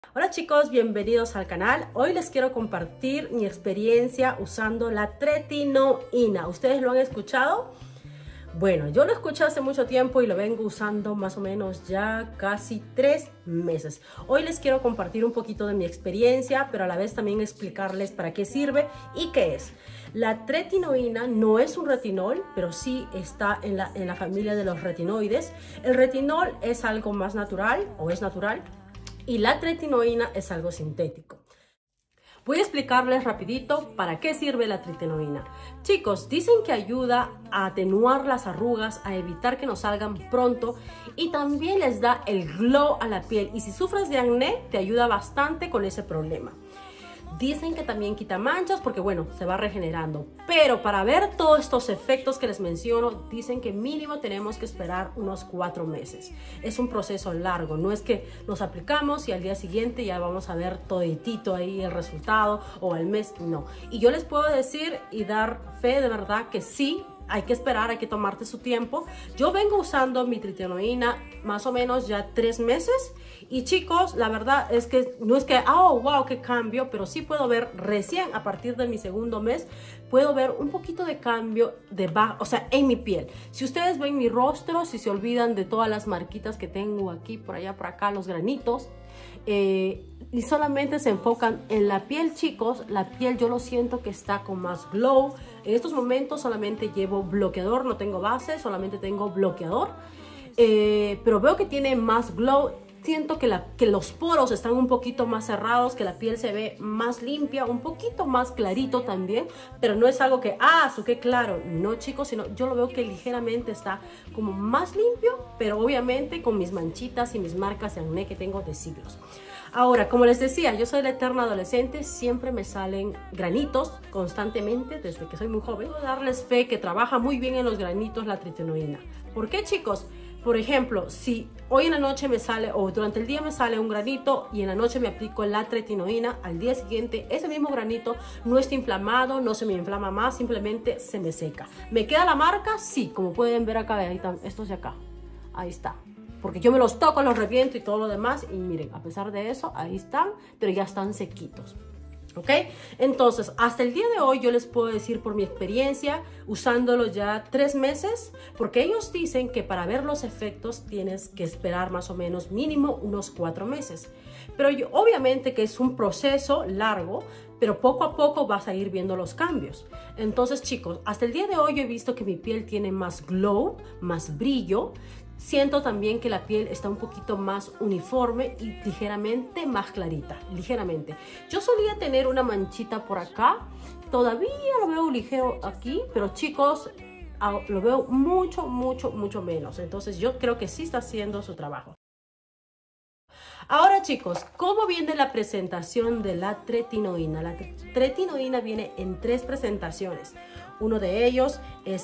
Hola chicos, bienvenidos al canal. Hoy les quiero compartir mi experiencia usando la tretinoína. ¿Ustedes lo han escuchado? Bueno, yo lo escuché hace mucho tiempo y lo vengo usando más o menos ya casi 3 meses. Hoy les quiero compartir un poquito de mi experiencia, pero a la vez también explicarles para qué sirve y qué es. La tretinoína no es un retinol, pero sí está en la familia de los retinoides. El retinol es algo más natural o es natural y la tretinoína es algo sintético. Voy a explicarles rapidito para qué sirve la tretinoína. Chicos, dicen que ayuda a atenuar las arrugas, a evitar que nos salgan pronto y también les da el glow a la piel. Y si sufres de acné, te ayuda bastante con ese problema. Dicen que también quita manchas porque, bueno, se va regenerando. Pero para ver todos estos efectos que les menciono, dicen que mínimo tenemos que esperar unos 4 meses. Es un proceso largo, no es que nos aplicamos y al día siguiente ya vamos a ver toditito ahí el resultado o al mes, no. Y yo les puedo decir y dar fe de verdad que sí, hay que esperar, hay que tomarte su tiempo. Yo vengo usando mi tretinoína más o menos ya 3 meses. Y chicos, la verdad es que no es que, oh, wow, qué cambio, pero sí puedo ver recién a partir de mi segundo mes, puedo ver un poquito de cambio o sea, en mi piel. Si ustedes ven mi rostro, si se olvidan de todas las marquitas que tengo aquí, por allá, por acá, los granitos, y solamente se enfocan en la piel, chicos, la piel yo lo siento que está con más glow. En estos momentos solamente llevo bloqueador, no tengo base, solamente tengo bloqueador, pero veo que tiene más glow. Siento que los poros están un poquito más cerrados, que la piel se ve más limpia, un poquito más clarito también, pero no es algo que, qué claro, no chicos, sino yo lo veo que ligeramente está como más limpio, pero obviamente con mis manchitas y mis marcas de acné que tengo de siglos. Ahora, como les decía, yo soy la eterna adolescente, siempre me salen granitos constantemente desde que soy muy joven. Puedo darles fe que trabaja muy bien en los granitos la tretinoína. ¿Por qué, chicos? Por ejemplo, si hoy en la noche me sale o durante el día me sale un granito y en la noche me aplico la tretinoína, al día siguiente ese mismo granito no está inflamado, no se me inflama más, simplemente se me seca. ¿Me queda la marca? Sí, como pueden ver acá, ahí están, estos de acá, ahí está. Porque yo me los toco, los reviento y todo lo demás y miren, a pesar de eso, ahí están, pero ya están sequitos. ¿Ok? Entonces, hasta el día de hoy yo les puedo decir por mi experiencia, usándolo ya 3 meses, porque ellos dicen que para ver los efectos tienes que esperar más o menos mínimo unos 4 meses. Pero obviamente que es un proceso largo, pero poco a poco vas a ir viendo los cambios. Entonces, chicos, hasta el día de hoy yo he visto que mi piel tiene más glow, más brillo. Siento también que la piel está un poquito más uniforme y ligeramente más clarita, ligeramente. Yo solía tener una manchita por acá, todavía lo veo ligero aquí, pero chicos, lo veo mucho, mucho, mucho menos. Entonces yo creo que sí está haciendo su trabajo. Ahora chicos, ¿cómo viene la presentación de la tretinoína? La tretinoína viene en 3 presentaciones. Uno de ellos es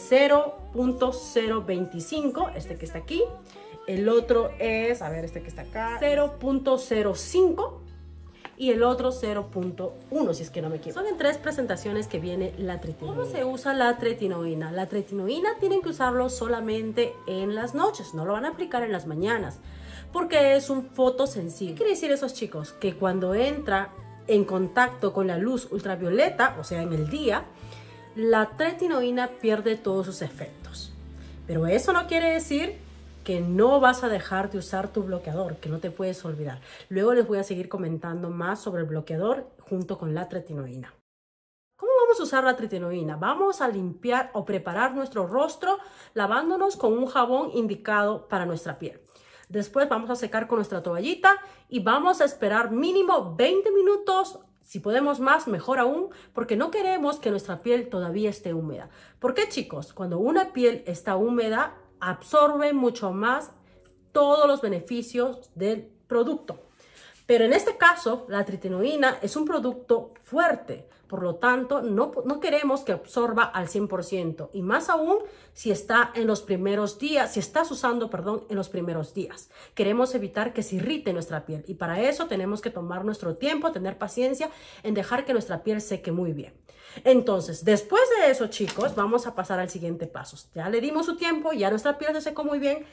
0.025, este que está aquí. El otro es, a ver, este que está acá, 0.05 y el otro 0.1, si es que no me equivoco. Son en 3 presentaciones que viene la tretinoína. ¿Cómo se usa la tretinoína? La tretinoína tienen que usarlo solamente en las noches, no lo van a aplicar en las mañanas, porque es un fotosensible. ¿Qué quiere decir eso, chicos? Que cuando entra en contacto con la luz ultravioleta, o sea, en el día, la tretinoína pierde todos sus efectos. Pero eso no quiere decir que no vas a dejar de usar tu bloqueador, que no te puedes olvidar. Luego les voy a seguir comentando más sobre el bloqueador junto con la tretinoína. ¿Cómo vamos a usar la tretinoína? Vamos a limpiar o preparar nuestro rostro lavándonos con un jabón indicado para nuestra piel. Después vamos a secar con nuestra toallita y vamos a esperar mínimo 20 minutos. Si podemos más, mejor aún, porque no queremos que nuestra piel todavía esté húmeda. ¿Por qué, chicos? Cuando una piel está húmeda, absorbe mucho más todos los beneficios del producto. Pero en este caso, la tretinoína es un producto fuerte, por lo tanto, no queremos que absorba al 100%, y más aún si está en los primeros días, si estás usando, perdón, en los primeros días. Queremos evitar que se irrite nuestra piel, y para eso tenemos que tomar nuestro tiempo, tener paciencia en dejar que nuestra piel seque muy bien. Entonces, después de eso, chicos, vamos a pasar al siguiente paso. Ya le dimos su tiempo, ya nuestra piel se secó muy bien.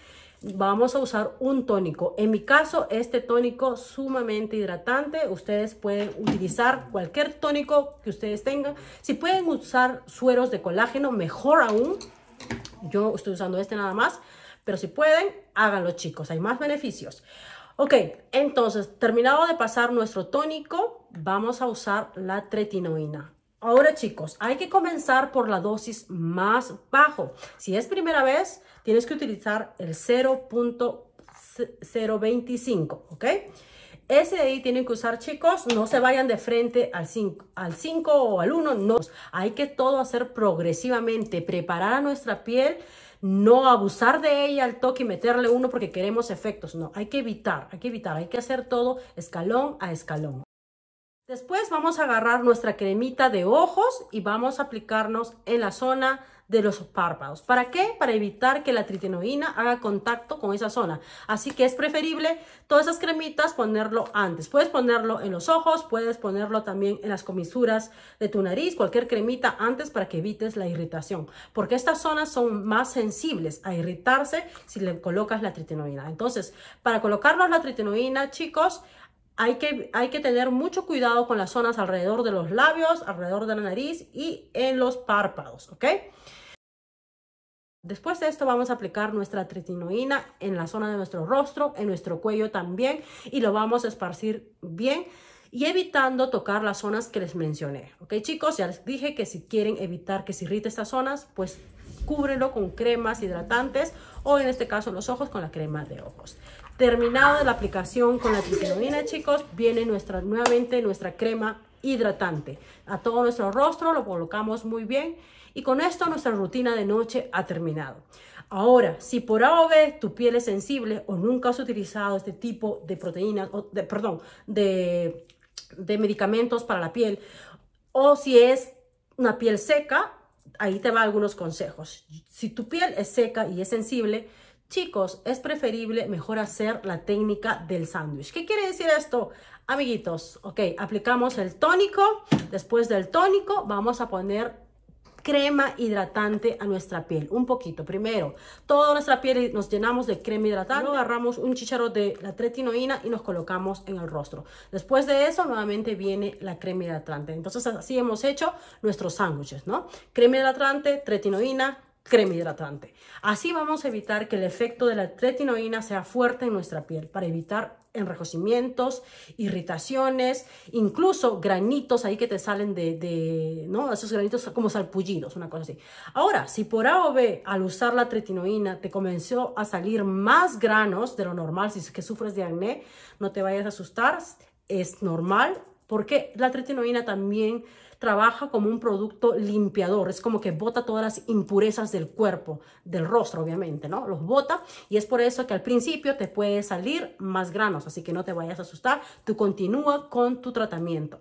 vamos a usar un tónico. En mi caso, este tónico sumamente hidratante. Ustedes pueden utilizar cualquier tónico que ustedes tengan. Si pueden usar sueros de colágeno, mejor aún. Yo estoy usando este nada más, pero si pueden, háganlo, chicos. Hay más beneficios. Ok, entonces, terminado de pasar nuestro tónico, vamos a usar la tretinoína. Ahora, chicos, hay que comenzar por la dosis más bajo. Si es primera vez, tienes que utilizar el 0.025, ¿ok? Ese de ahí tienen que usar, chicos. No se vayan de frente al 5 o al 1, no. Hay que todo hacer progresivamente, preparar a nuestra piel, no abusar de ella al toque y meterle uno porque queremos efectos. No, hay que evitar, hay que hacer todo escalón a escalón. Después vamos a agarrar nuestra cremita de ojos y vamos a aplicarnos en la zona de los párpados. ¿Para qué? Para evitar que la tretinoína haga contacto con esa zona. Así que es preferible todas esas cremitas ponerlo antes. Puedes ponerlo en los ojos, puedes ponerlo también en las comisuras de tu nariz, cualquier cremita antes para que evites la irritación. Porque estas zonas son más sensibles a irritarse si le colocas la tretinoína. Entonces, para colocarnos la tretinoína, chicos, hay que tener mucho cuidado con las zonas alrededor de los labios, alrededor de la nariz y en los párpados, ¿ok? Después de esto vamos a aplicar nuestra tretinoína en la zona de nuestro rostro, en nuestro cuello también, y lo vamos a esparcir bien y evitando tocar las zonas que les mencioné, ¿ok, chicos? Ya les dije que si quieren evitar que se irrite estas zonas, pues cúbrelo con cremas hidratantes o en este caso los ojos con la crema de ojos. Terminado de la aplicación con la tretinoína, chicos, viene nuevamente nuestra crema hidratante. A todo nuestro rostro lo colocamos muy bien y con esto nuestra rutina de noche ha terminado. Ahora, si por A o B tu piel es sensible o nunca has utilizado este tipo de proteínas, de medicamentos para la piel, o si es una piel seca, ahí te va algunos consejos. Si tu piel es seca y es sensible, chicos, es preferible mejor hacer la técnica del sándwich. ¿Qué quiere decir esto, amiguitos? Ok, aplicamos el tónico. Después del tónico vamos a poner crema hidratante a nuestra piel, un poquito. Primero, toda nuestra piel nos llenamos de crema hidratante. Luego agarramos un chícharo de la tretinoína y nos colocamos en el rostro. Después de eso, nuevamente viene la crema hidratante. Entonces, así hemos hecho nuestros sándwiches, ¿no? Crema hidratante, tretinoína, crema hidratante. Así vamos a evitar que el efecto de la tretinoína sea fuerte en nuestra piel para evitar enrojecimientos, irritaciones, incluso granitos ahí que te salen ¿no? Esos granitos como salpullidos, una cosa así. Ahora, si por A o B al usar la tretinoína te comenzó a salir más granos de lo normal, si es que sufres de acné, no te vayas a asustar, es normal porque la tretinoína también trabaja como un producto limpiador, es como que bota todas las impurezas del cuerpo, del rostro obviamente, ¿no? Los bota y es por eso que al principio te puede salir más granos, así que no te vayas a asustar, tú continúa con tu tratamiento.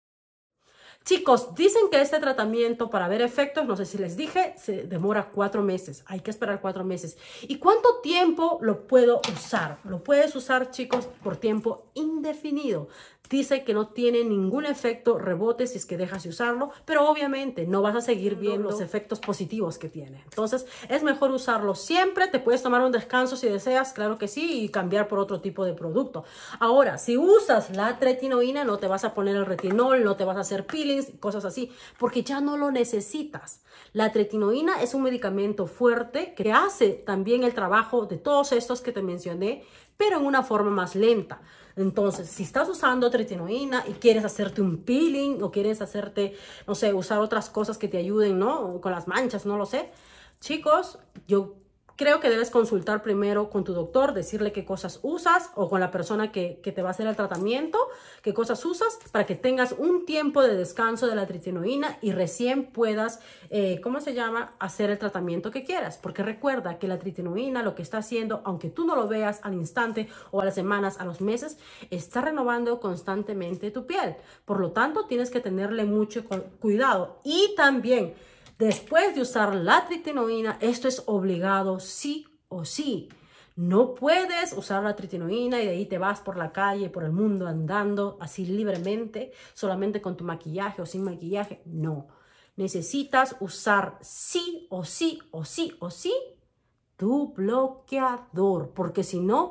Chicos, dicen que este tratamiento para ver efectos, no sé si les dije, se demora 4 meses. Hay que esperar 4 meses. ¿Y cuánto tiempo lo puedo usar? Lo puedes usar, chicos, por tiempo indefinido. Dice que no tiene ningún efecto rebote si es que dejas de usarlo, pero obviamente no vas a seguir viendo los efectos positivos que tiene. Entonces, es mejor usarlo siempre. Te puedes tomar un descanso si deseas, claro que sí, y cambiar por otro tipo de producto. Ahora, si usas la tretinoína, no te vas a poner el retinol, no te vas a hacer peelings, cosas así, porque ya no lo necesitas. La tretinoína es un medicamento fuerte que hace también el trabajo de todos estos que te mencioné, pero en una forma más lenta. Entonces, si estás usando tretinoína y quieres hacerte un peeling o quieres hacerte, no sé, usar otras cosas que te ayuden, ¿no? Con las manchas, no lo sé. Chicos, yo creo que debes consultar primero con tu doctor, decirle qué cosas usas o con la persona que te va a hacer el tratamiento, qué cosas usas para que tengas un tiempo de descanso de la tretinoína y recién puedas, hacer el tratamiento que quieras. Porque recuerda que la tretinoína lo que está haciendo, aunque tú no lo veas al instante o a las semanas, a los meses, está renovando constantemente tu piel. Por lo tanto, tienes que tenerle mucho cuidado. Y también, después de usar la tretinoína, esto es obligado sí o sí. No puedes usar la tretinoína y de ahí te vas por la calle, por el mundo andando así libremente, solamente con tu maquillaje o sin maquillaje. No. Necesitas usar sí o sí o sí o sí tu bloqueador, porque si no,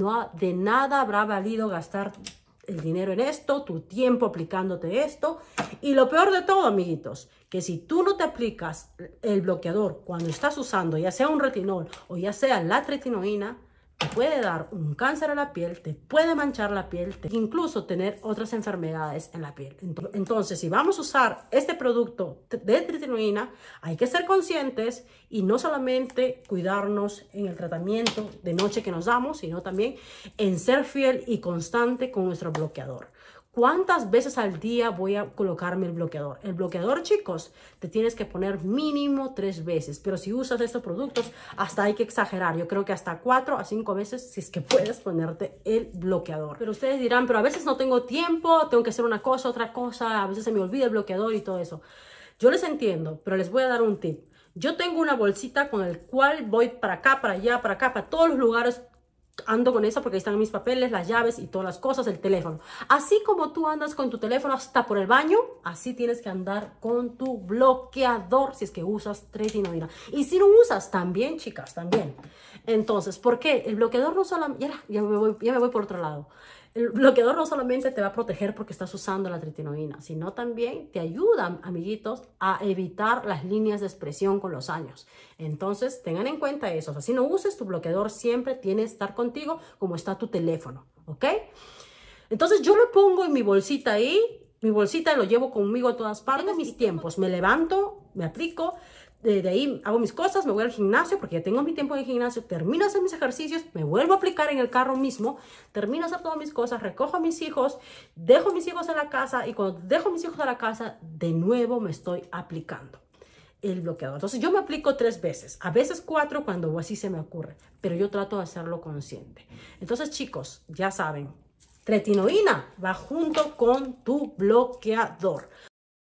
de nada habrá valido gastar el dinero en esto, tu tiempo aplicándote esto. Y lo peor de todo, amiguitos, que si tú no te aplicas el bloqueador cuando estás usando, ya sea un retinol o ya sea la tretinoína, te puede dar un cáncer a la piel, te puede manchar la piel, incluso tener otras enfermedades en la piel. Entonces, si vamos a usar este producto de tretinoína, hay que ser conscientes y no solamente cuidarnos en el tratamiento de noche que nos damos, sino también en ser fiel y constante con nuestro bloqueador. ¿Cuántas veces al día voy a colocarme el bloqueador? El bloqueador, chicos, te tienes que poner mínimo 3 veces. Pero si usas estos productos, hasta hay que exagerar. Yo creo que hasta 4 a 5 veces si es que puedes ponerte el bloqueador. Pero ustedes dirán, pero a veces no tengo tiempo, tengo que hacer una cosa, otra cosa. A veces se me olvida el bloqueador y todo eso. Yo les entiendo, pero les voy a dar un tip. Yo tengo una bolsita con el cual voy para acá, para allá, para acá, para todos los lugares. Ando con esa porque ahí están mis papeles, las llaves y todas las cosas, el teléfono. Así como tú andas con tu teléfono hasta por el baño, así tienes que andar con tu bloqueador si es que usas tretinoína. Y si no usas, también, chicas, también. Entonces, ¿por qué? El bloqueador no solamente... Ya me voy por otro lado. El bloqueador no solamente te va a proteger porque estás usando la tretinoína, sino también te ayuda, amiguitos, a evitar las líneas de expresión con los años. Entonces, tengan en cuenta eso. O sea, si no uses tu bloqueador, siempre tiene que estar contigo como está tu teléfono, ¿ok? Entonces, yo lo pongo en mi bolsita ahí. Mi bolsita lo llevo conmigo a todas partes. Tengo mis tiempos. Me levanto, me aplico. De ahí hago mis cosas, me voy al gimnasio porque ya tengo mi tiempo en el gimnasio, termino de hacer mis ejercicios, me vuelvo a aplicar en el carro mismo, termino de hacer todas mis cosas, recojo a mis hijos, dejo a mis hijos en la casa y cuando dejo a mis hijos en la casa, de nuevo me estoy aplicando el bloqueador. Entonces yo me aplico 3 veces, a veces 4 cuando así se me ocurre, pero yo trato de hacerlo consciente. Entonces, chicos, ya saben, tretinoína va junto con tu bloqueador.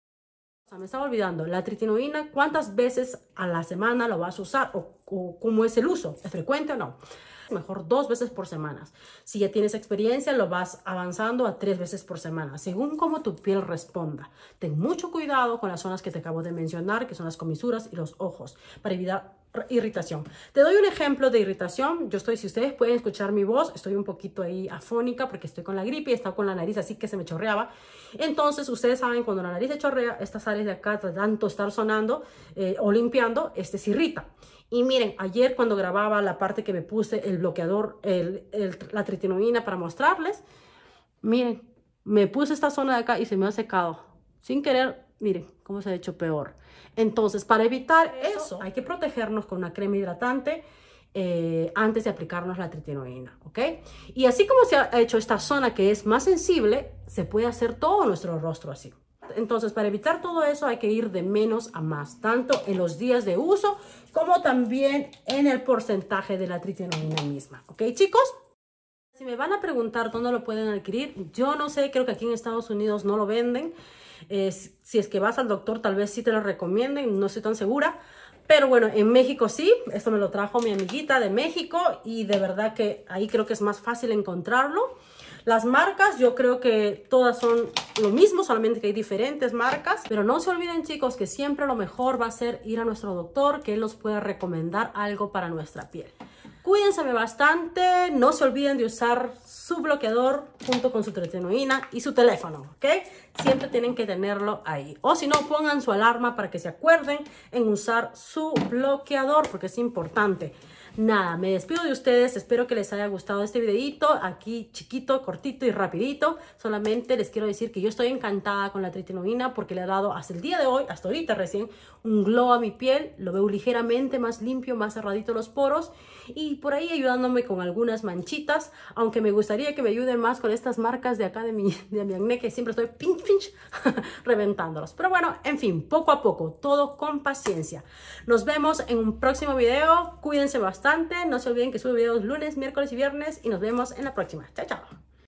Me estaba olvidando, la tretinoína, ¿cuántas veces a la semana lo vas a usar? ¿O cómo es el uso? ¿Es frecuente o no? Mejor 2 veces por semana. Si ya tienes experiencia, lo vas avanzando a 3 veces por semana, según cómo tu piel responda. Ten mucho cuidado con las zonas que te acabo de mencionar, que son las comisuras y los ojos, para evitar irritación. Te doy un ejemplo de irritación. Si ustedes pueden escuchar mi voz, estoy un poquito ahí afónica porque estoy con la gripe y he estado con la nariz así que se me chorreaba. Entonces, ustedes saben, cuando la nariz se chorrea, estas áreas de acá, de tanto estar sonando o limpiando, se irrita. Y miren, ayer cuando grababa la parte que me puse el bloqueador, la tretinoína para mostrarles, miren, me puse esta zona de acá y se me ha secado. Sin querer, miren cómo se ha hecho peor. Entonces, para evitar eso, hay que protegernos con una crema hidratante antes de aplicarnos la tretinoína, ¿ok? Y así como se ha hecho esta zona que es más sensible, se puede hacer todo nuestro rostro así. Entonces, para evitar todo eso hay que ir de menos a más, tanto en los días de uso como también en el porcentaje de la tretinoína misma. ¿Ok, chicos? Si me van a preguntar dónde lo pueden adquirir, yo no sé, creo que aquí en Estados Unidos no lo venden. Si es que vas al doctor, tal vez sí te lo recomienden, no estoy tan segura. Pero bueno, en México sí, esto me lo trajo mi amiguita de México y de verdad que ahí creo que es más fácil encontrarlo. Las marcas, yo creo que todas son lo mismo, solamente que hay diferentes marcas. Pero no se olviden, chicos, que siempre lo mejor va a ser ir a nuestro doctor, que él nos pueda recomendar algo para nuestra piel. Cuídense bastante, no se olviden de usar su bloqueador junto con su tretinoína y su teléfono, ¿ok? Siempre tienen que tenerlo ahí. O si no, pongan su alarma para que se acuerden en usar su bloqueador, porque es importante. Nada, me despido de ustedes, espero que les haya gustado este videito, aquí chiquito, cortito y rapidito. Solamente les quiero decir que yo estoy encantada con la tretinoína porque le ha dado hasta el día de hoy, hasta ahorita recién, un glow a mi piel. Lo veo ligeramente más limpio, más cerradito los poros y por ahí ayudándome con algunas manchitas, aunque me gustaría que me ayude más con estas marcas de acá de mi acné, que siempre estoy pinch reventándolos. Pero bueno, en fin, poco a poco, todo con paciencia. Nos vemos en un próximo video, cuídense bastante. No se olviden que subo videos lunes, miércoles y viernes y nos vemos en la próxima. Chao, chao.